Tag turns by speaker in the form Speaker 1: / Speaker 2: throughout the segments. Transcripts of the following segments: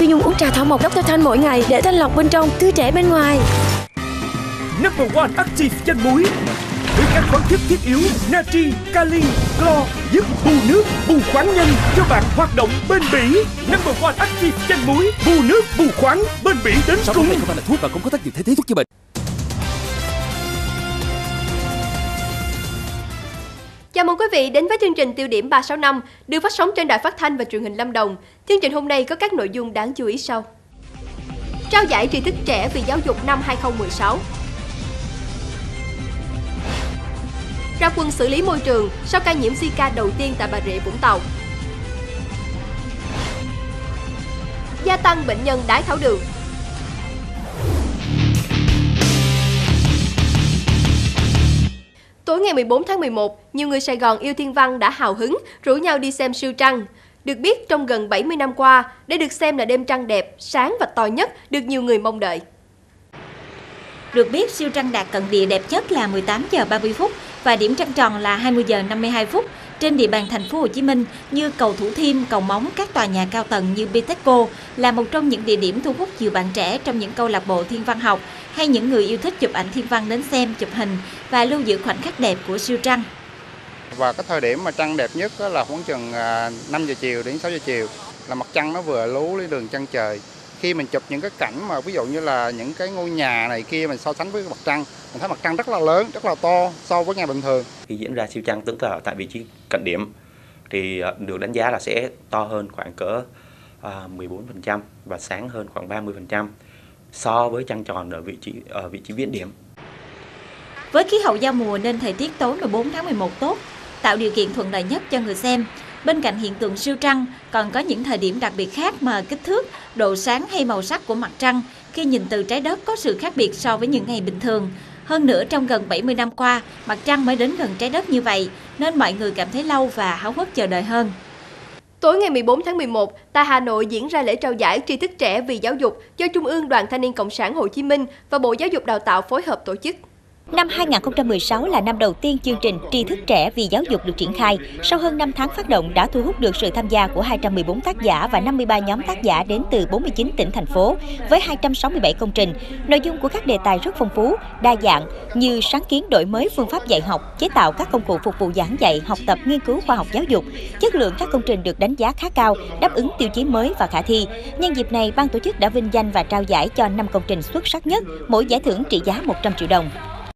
Speaker 1: Nhung uống trà thảo mộc Dr. Thanh mỗi ngày để thanh lọc bên trong, tươi trẻ bên ngoài.
Speaker 2: Number One Active chân muối với các khoáng chất thiết yếu natri, kali, clo giúp bù nước, bù khoáng nhanh cho bạn hoạt động bền bỉ. Number One Active chân muối bù nước, bù khoáng, bền bỉ đến cùng.
Speaker 3: Không phải là thuốc và không có tác dụng thay thế thuốc chữa bệnh.
Speaker 4: Chào mừng quý vị đến với chương trình Tiêu điểm 365 được phát sóng trên Đài Phát thanh và Truyền hình Lâm Đồng. Chương trình hôm nay có các nội dung đáng chú ý sau. Trao giải tri thức trẻ vì giáo dục năm 2016. Ra quân xử lý môi trường sau ca nhiễm Zika đầu tiên tại Bà Rịa, Vũng Tàu. Gia tăng bệnh nhân đái tháo đường. Tối ngày 14 tháng 11, nhiều người Sài Gòn yêu thiên văn đã hào hứng rủ nhau đi xem siêu trăng. Được biết, trong gần 70 năm qua, đây được xem là đêm trăng đẹp, sáng và to nhất được nhiều người mong đợi.
Speaker 5: Được biết, siêu trăng đạt cận địa đẹp nhất là 18 giờ 30 phút và điểm trăng tròn là 20 giờ 52 phút. Trên địa bàn thành phố Hồ Chí Minh như cầu Thủ Thiêm, cầu Móng, các tòa nhà cao tầng như Bitexco là một trong những địa điểm thu hút nhiều bạn trẻ trong những câu lạc bộ thiên văn học hay những người yêu thích chụp ảnh thiên văn đến xem, chụp hình và lưu giữ khoảnh khắc đẹp của siêu trăng.
Speaker 6: Và cái thời điểm mà trăng đẹp nhất là khoảng chừng 5 giờ chiều đến 6 giờ chiều là mặt trăng nó vừa lú lên đường chân trời. Khi mình chụp những cái cảnh mà ví dụ như là những cái ngôi nhà này kia mình so sánh với mặt trăng, mình thấy mặt trăng rất là lớn, rất là to so với ngày bình thường.
Speaker 7: Khi diễn ra siêu trăng tức là tại vị trí cận điểm thì được đánh giá là sẽ to hơn khoảng cỡ 14% và sáng hơn khoảng 30% so với trăng tròn ở vị trí viễn điểm.
Speaker 5: Với khí hậu giao mùa nên thời tiết tối 14 tháng 11 tốt, tạo điều kiện thuận lợi nhất cho người xem. Bên cạnh hiện tượng siêu trăng, còn có những thời điểm đặc biệt khác mà kích thước, độ sáng hay màu sắc của mặt trăng khi nhìn từ trái đất có sự khác biệt so với những ngày bình thường. Hơn nữa, trong gần 70 năm qua, mặt trăng mới đến gần trái đất như vậy, nên mọi người cảm thấy lâu và háo hức chờ đợi hơn.
Speaker 4: Tối ngày 14 tháng 11, tại Hà Nội diễn ra lễ trao giải tri thức trẻ vì giáo dục do Trung ương Đoàn Thanh niên Cộng sản Hồ Chí Minh và Bộ Giáo dục Đào tạo phối hợp tổ chức.
Speaker 8: Năm 2016 là năm đầu tiên chương trình tri thức trẻ vì giáo dục được triển khai. Sau hơn 5 tháng phát động đã thu hút được sự tham gia của 214 tác giả và 53 nhóm tác giả đến từ 49 tỉnh, thành phố với 267 công trình. Nội dung của các đề tài rất phong phú, đa dạng như sáng kiến đổi mới phương pháp dạy học, chế tạo các công cụ phục vụ giảng dạy, học tập, nghiên cứu khoa học giáo dục. Chất lượng các công trình được đánh giá khá cao, đáp ứng tiêu chí mới và khả thi. Nhân dịp này, ban tổ chức đã vinh danh và trao giải cho 5 công trình xuất sắc nhất, mỗi giải thưởng trị giá 100 triệu đồng.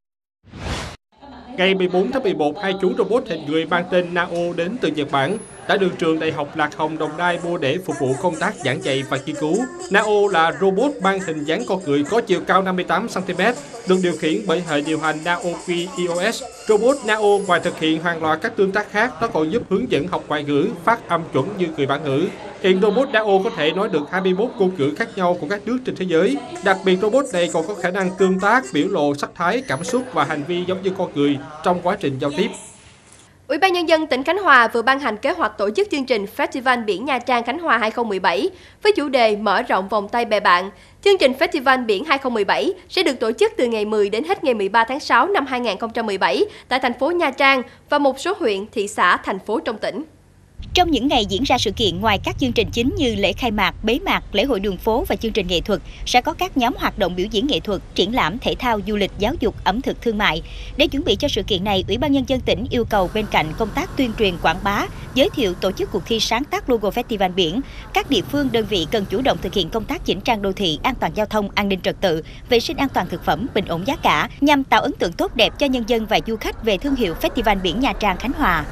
Speaker 9: Ngày 14 tháng 11, hai chú robot hình người mang tên Nao đến từ Nhật Bản đã được trường Đại học Lạc Hồng Đồng Nai mua để phục vụ công tác giảng dạy và nghiên cứu. Nao là robot mang hình dáng con người có chiều cao 58 cm, được điều khiển bởi hệ điều hành Naoki EOS. Robot Nao ngoài thực hiện hàng loạt các tương tác khác, nó còn giúp hướng dẫn học ngoại ngữ, phát âm chuẩn như người bản ngữ. Hiện robot Nao có thể nói được 21 ngôn ngữ khác nhau của các nước trên thế giới. Đặc biệt, robot này còn có khả năng tương tác, biểu lộ sắc thái, cảm xúc và hành vi giống như con người trong quá trình giao tiếp.
Speaker 4: Ủy ban Nhân dân tỉnh Khánh Hòa vừa ban hành kế hoạch tổ chức chương trình Festival Biển Nha Trang Khánh Hòa 2017 với chủ đề mở rộng vòng tay bè bạn. Chương trình Festival Biển 2017 sẽ được tổ chức từ ngày 10 đến hết ngày 13 tháng 6 năm 2017 tại thành phố Nha Trang và một số huyện, thị xã, thành phố trong tỉnh.
Speaker 8: Trong những ngày diễn ra sự kiện, ngoài các chương trình chính như lễ khai mạc, bế mạc, lễ hội đường phố và chương trình nghệ thuật, sẽ có các nhóm hoạt động biểu diễn nghệ thuật, triển lãm, thể thao, du lịch, giáo dục, ẩm thực, thương mại. Để chuẩn bị cho sự kiện này, Ủy ban Nhân dân tỉnh yêu cầu bên cạnh công tác tuyên truyền quảng bá, giới thiệu tổ chức cuộc thi sáng tác logo Festival Biển, các địa phương, đơn vị cần chủ động thực hiện công tác chỉnh trang đô thị, an toàn giao thông, an ninh trật tự, vệ sinh an toàn thực phẩm, bình ổn giá cả, nhằm tạo ấn tượng tốt đẹp cho nhân dân và du khách về thương hiệu Festival Biển Nha Trang Khánh Hòa.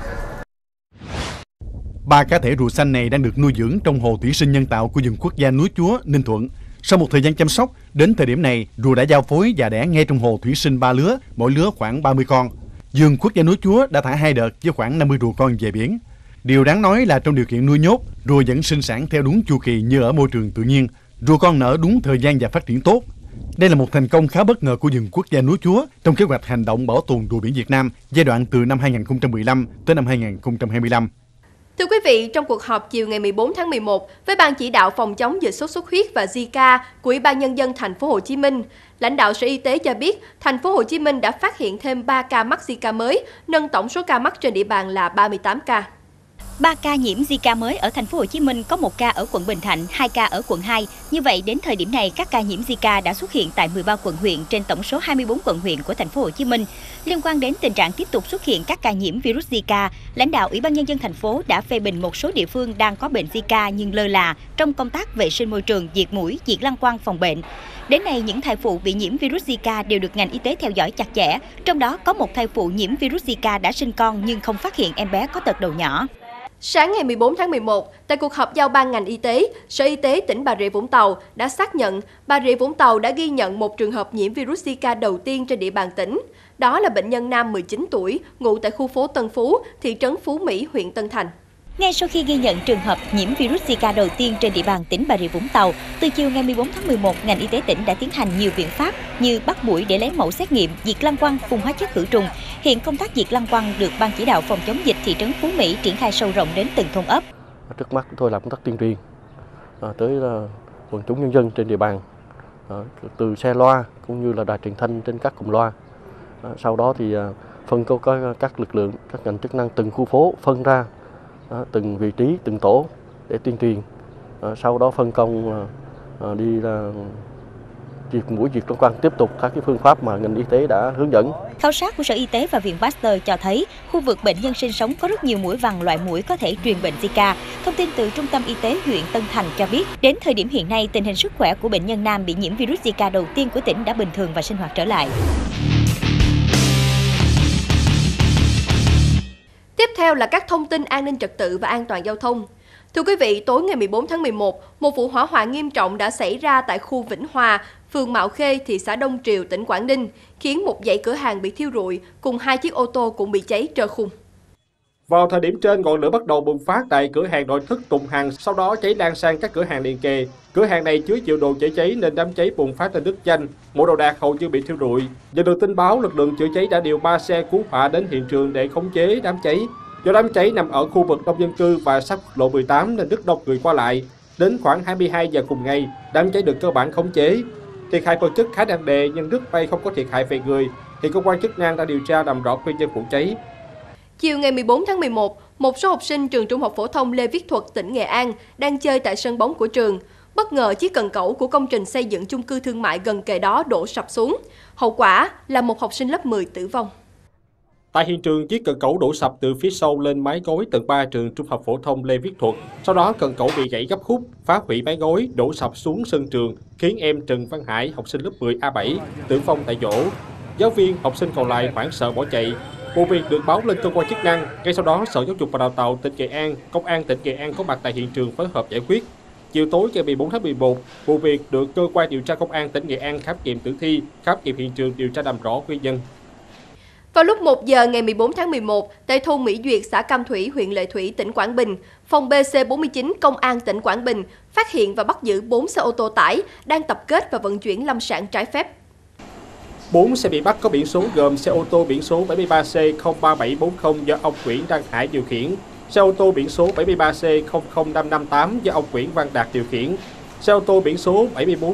Speaker 10: 3 cá thể rùa xanh này đang được nuôi dưỡng trong hồ thủy sinh nhân tạo của vườn quốc gia núi Chúa, Ninh Thuận. Sau một thời gian chăm sóc, đến thời điểm này, rùa đã giao phối và đẻ ngay trong hồ thủy sinh 3 lứa, mỗi lứa khoảng 30 con. Vườn quốc gia núi Chúa đã thả 2 đợt với khoảng 50 rùa con về biển. Điều đáng nói là trong điều kiện nuôi nhốt, rùa vẫn sinh sản theo đúng chu kỳ như ở môi trường tự nhiên. Rùa con nở đúng thời gian và phát triển tốt. Đây là một thành công khá bất ngờ của vườn quốc gia núi Chúa trong kế hoạch hành động bảo tồn rùa biển Việt Nam giai đoạn từ năm 2015 tới năm 2025.
Speaker 4: Thưa quý vị, trong cuộc họp chiều ngày 14 tháng 11 với Ban chỉ đạo phòng chống dịch sốt xuất huyết và Zika của Ủy ban Nhân dân thành phố Hồ Chí Minh, lãnh đạo Sở Y tế cho biết thành phố Hồ Chí Minh đã phát hiện thêm 3 ca mắc Zika mới, nâng tổng số ca mắc trên địa bàn là 38 ca.
Speaker 8: 3 ca nhiễm Zika mới ở thành phố Hồ Chí Minh, có 1 ca ở quận Bình Thạnh, 2 ca ở quận 2. Như vậy, đến thời điểm này, các ca nhiễm Zika đã xuất hiện tại 13 quận huyện trên tổng số 24 quận huyện của thành phố Hồ Chí Minh. Liên quan đến tình trạng tiếp tục xuất hiện các ca nhiễm virus Zika, lãnh đạo Ủy ban nhân dân thành phố đã phê bình một số địa phương đang có bệnh Zika nhưng lơ là trong công tác vệ sinh môi trường, diệt muỗi, diệt lăng quăng phòng bệnh. Đến nay, những thai phụ bị nhiễm virus Zika đều được ngành y tế theo dõi chặt chẽ. Trong đó có một thai phụ nhiễm virus Zika đã sinh con nhưng không phát hiện em bé có tật đầu nhỏ.
Speaker 4: Sáng ngày 14 tháng 11, tại cuộc họp giao ban ngành y tế, Sở Y tế tỉnh Bà Rịa Vũng Tàu đã xác nhận Bà Rịa Vũng Tàu đã ghi nhận một trường hợp nhiễm virus Zika đầu tiên trên địa bàn tỉnh. Đó là bệnh nhân nam 19 tuổi, ngụ tại khu phố Tân Phú, thị trấn Phú Mỹ, huyện Tân Thành.
Speaker 8: Ngay sau khi ghi nhận trường hợp nhiễm virus Zika đầu tiên trên địa bàn tỉnh Bà Rịa Vũng Tàu, từ chiều ngày 14 tháng 11, ngành y tế tỉnh đã tiến hành nhiều biện pháp như bắt muỗi để lấy mẫu xét nghiệm, diệt lăng quăng, phun hóa chất khử trùng. Hiện công tác diệt lăng quăng được Ban chỉ đạo phòng chống dịch thị trấn Phú Mỹ triển khai sâu rộng đến từng thôn ấp.
Speaker 11: Trước mắt chúng tôi làm công tác tuyên truyền tới quần chúng nhân dân trên địa bàn, từ xe loa cũng như là đài truyền thanh trên các cụm loa. Sau đó thì phân công các lực lượng, các ngành chức năng từng khu phố phân ra từng vị trí, từng tổ để tuyên truyền. Sau đó phân công đi diệt muỗi, diệt lăng quăng, tiếp tục các cái phương pháp mà ngành y tế đã hướng dẫn.
Speaker 8: Khảo sát của Sở Y tế và Viện Pasteur cho thấy khu vực bệnh nhân sinh sống có rất nhiều muỗi vằn, loại muỗi có thể truyền bệnh Zika. Thông tin từ Trung tâm Y tế huyện Tân Thành cho biết, đến thời điểm hiện nay, tình hình sức khỏe của bệnh nhân nam bị nhiễm virus Zika đầu tiên của tỉnh đã bình thường và sinh hoạt trở lại.
Speaker 4: Tiếp theo là các thông tin an ninh trật tự và an toàn giao thông. Thưa quý vị, tối ngày 14 tháng 11, một vụ hỏa hoạn nghiêm trọng đã xảy ra tại khu Vĩnh Hòa, phường Mạo Khê, thị xã Đông Triều, tỉnh Quảng Ninh, khiến một dãy cửa hàng bị thiêu rụi, cùng 2 chiếc ô tô cũng bị cháy trơ khung.
Speaker 9: Vào thời điểm trên, ngọn lửa bắt đầu bùng phát tại cửa hàng nội thất Tùng Hằng, sau đó cháy lan sang các cửa hàng liền kề. Cửa hàng này chứa nhiều đồ chữa cháy nên đám cháy bùng phát lên rất nhanh, mọi đồ đạc hầu như bị thiêu rụi. Nhận được tin báo, lực lượng chữa cháy đã điều 3 xe cứu hỏa đến hiện trường để khống chế đám cháy. Do đám cháy nằm ở khu vực đông dân cư và sát lộ 18 nên rất đông người qua lại. Đến khoảng 22 giờ cùng ngày, đám cháy được cơ bản khống chế. Thiệt hại vật chất khá nặng nề nhưng rất may không có thiệt hại về người. Hiện cơ quan chức năng đã điều tra làm rõ nguyên nhân vụ cháy.
Speaker 4: Chiều ngày 14 tháng 11, một số học sinh trường Trung học phổ thông Lê Viết Thuật, tỉnh Nghệ An đang chơi tại sân bóng của trường. Bất ngờ chiếc cần cẩu của công trình xây dựng chung cư thương mại gần kề đó đổ sập xuống. Hậu quả là một học sinh lớp 10 tử vong.
Speaker 9: Tại hiện trường, chiếc cần cẩu đổ sập từ phía sau lên mái ngói tầng 3 trường Trung học phổ thông Lê Viết Thuật. Sau đó, cần cẩu bị gãy gấp khúc, phá hủy mái ngói, đổ sập xuống sân trường, khiến em Trần Văn Hải, học sinh lớp 10 A7, tử vong tại chỗ. Giáo viên, học sinh còn lại hoảng sợ bỏ chạy. Vụ việc được báo lên cơ quan chức năng. Ngay sau đó, Sở Giáo dục và Đào tạo tỉnh Nghệ An, Công an tỉnh Nghệ An có mặt tại hiện trường phối hợp giải quyết. Chiều tối ngày 14 tháng 11, vụ việc được cơ quan điều tra Công an tỉnh Nghệ An khám nghiệm tử thi, khám nghiệm hiện trường điều tra làm rõ nguyên nhân.
Speaker 4: Vào lúc 1 giờ ngày 14 tháng 11, tại thôn Mỹ Duyệt, xã Cam Thủy, huyện Lệ Thủy, tỉnh Quảng Bình, phòng BC49 Công an tỉnh Quảng Bình phát hiện và bắt giữ 4 xe ô tô tải đang tập kết và vận chuyển lâm sản trái phép.
Speaker 9: 4 xe bị bắt có biển số gồm xe ô tô biển số 73C03740 do ông Nguyễn Đăng Hải điều khiển, xe ô tô biển số 73C00558 do ông Nguyễn Văn Đạt điều khiển, xe ô tô biển số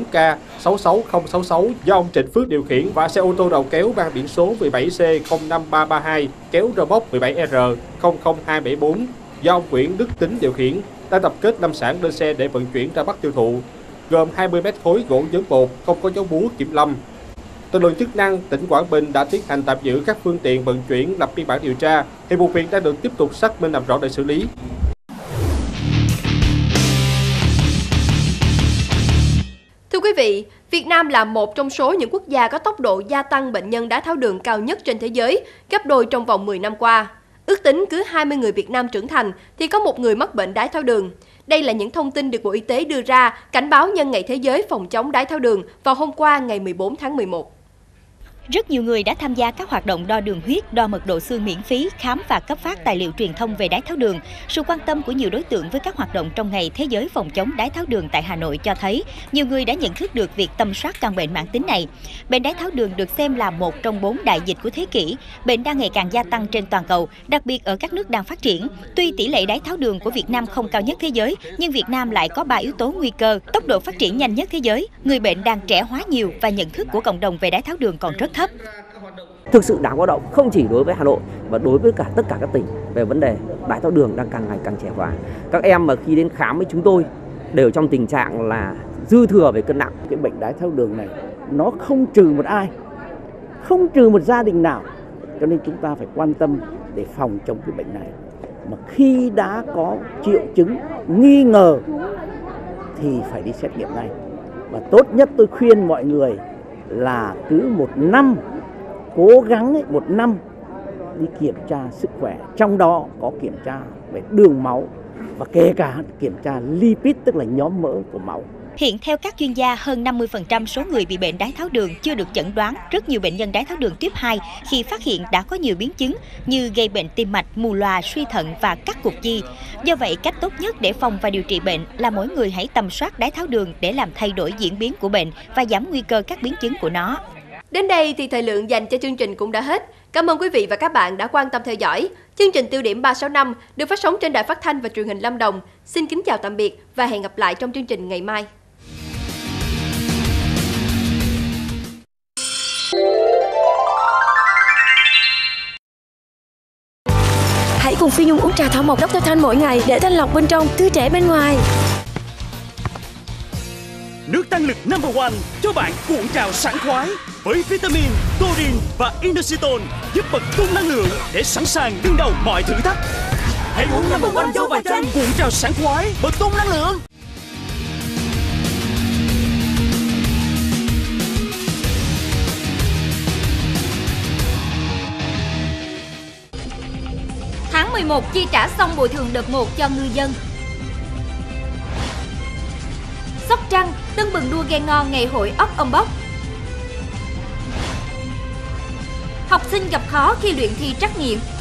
Speaker 9: 74K66066 do ông Trịnh Phước điều khiển và xe ô tô đầu kéo mang biển số 17C05332 kéo rơ móc 17R00274 do ông Nguyễn Đức Tính điều khiển, đang tập kết lâm sản lên xe để vận chuyển ra Bắc tiêu thụ, gồm 20 mét khối gỗ dớn bột không có dấu búa kiểm lâm. Lực lượng chức năng tỉnh Quảng Bình đã tiến hành tạm giữ các phương tiện vận chuyển, lập biên bản điều tra. Hiện vụ việc đang được tiếp tục xác minh làm rõ để xử lý.
Speaker 4: Thưa quý vị, Việt Nam là một trong số những quốc gia có tốc độ gia tăng bệnh nhân đái tháo đường cao nhất trên thế giới, gấp đôi trong vòng 10 năm qua. Ước tính cứ 20 người Việt Nam trưởng thành thì có một người mắc bệnh đái tháo đường. Đây là những thông tin được Bộ Y tế đưa ra cảnh báo nhân ngày Thế giới phòng chống đái tháo đường vào hôm qua ngày 14 tháng 11.
Speaker 8: Rất nhiều người đã tham gia các hoạt động đo đường huyết, đo mật độ xương miễn phí, khám và cấp phát tài liệu truyền thông về đái tháo đường. Sự quan tâm của nhiều đối tượng với các hoạt động trong ngày Thế giới phòng chống đái tháo đường tại Hà Nội cho thấy nhiều người đã nhận thức được việc tầm soát căn bệnh mãn tính này. Bệnh đái tháo đường được xem là một trong 4 đại dịch của thế kỷ. Bệnh đang ngày càng gia tăng trên toàn cầu, đặc biệt ở các nước đang phát triển. Tuy tỷ lệ đái tháo đường của Việt Nam không cao nhất thế giới, nhưng Việt Nam lại có 3 yếu tố nguy cơ. Tốc độ phát triển nhanh nhất thế giới, người bệnh đang trẻ hóa nhiều và nhận thức của cộng đồng về đái tháo đường còn rất thấp.
Speaker 12: thực sự đáng báo động, không chỉ đối với Hà Nội mà đối với tất cả các tỉnh về vấn đề đái tháo đường đang càng ngày càng trẻ hóa. Các em mà khi đến khám với chúng tôi đều trong tình trạng là dư thừa về cân nặng.
Speaker 13: Cái bệnh đái tháo đường này nó không trừ một ai, không trừ một gia đình nào, cho nên chúng ta phải quan tâm để phòng chống cái bệnh này. Mà khi đã có triệu chứng nghi ngờ thì phải đi xét nghiệm ngay. Và tốt nhất tôi khuyên mọi người là cứ 1 năm, cố gắng 1 năm đi kiểm tra sức khỏe, trong đó có kiểm tra về đường máu và kể cả kiểm tra lipid, tức là nhóm mỡ của máu.
Speaker 8: Hiện theo các chuyên gia, hơn 50% số người bị bệnh đái tháo đường chưa được chẩn đoán. Rất nhiều bệnh nhân đái tháo đường tuyếp 2 khi phát hiện đã có nhiều biến chứng như gây bệnh tim mạch, mù lòa, suy thận và cắt cụt chi. Do vậy, cách tốt nhất để phòng và điều trị bệnh là mỗi người hãy tầm soát đái tháo đường để làm thay đổi diễn biến của bệnh và giảm nguy cơ các biến chứng của nó.
Speaker 4: Đến đây thì thời lượng dành cho chương trình cũng đã hết. Cảm ơn quý vị và các bạn đã quan tâm theo dõi. Chương trình Tiêu điểm 365 được phát sóng trên Đài Phát thanh và Truyền hình Lâm Đồng. Xin kính chào tạm biệt và hẹn gặp lại trong chương trình ngày mai.
Speaker 1: Hãy cùng Phi Nhung uống trà thảo mộc Dr. Thanh mỗi ngày để thanh lọc bên trong, tươi trẻ bên ngoài.
Speaker 2: Nước tăng lực number one cho bạn cuộn trào sảng khoái với vitamin, taurine và inositol giúp bật tung năng lượng để sẵn sàng đương đầu mọi thử thách. Hãy uống number one dâu vàng chanh cuộn trào sảng khoái, bật tung năng lượng.
Speaker 5: Tháng 11 chi trả xong bồi thường đợt 1 cho ngư dân. Sóc Trăng tưng bừng đua ghe ngon ngày hội ốc âm bốc. Học sinh gặp khó khi luyện thi trắc nghiệm.